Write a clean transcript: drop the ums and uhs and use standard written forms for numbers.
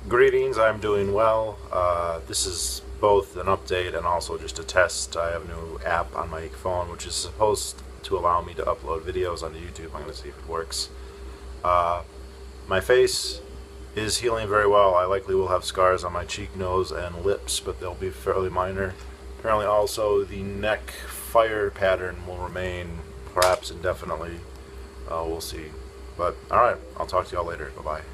Greetings, I'm doing well. This is both an update and also just a test. I have a new app on my phone which is supposed to allow me to upload videos onto YouTube. I'm going to see if it works. My face is healing very well. I likely will have scars on my cheek, nose, and lips, but they'll be fairly minor. Apparently also the neck fire pattern will remain, perhaps indefinitely. We'll see. But alright, I'll talk to y'all later. Bye-bye.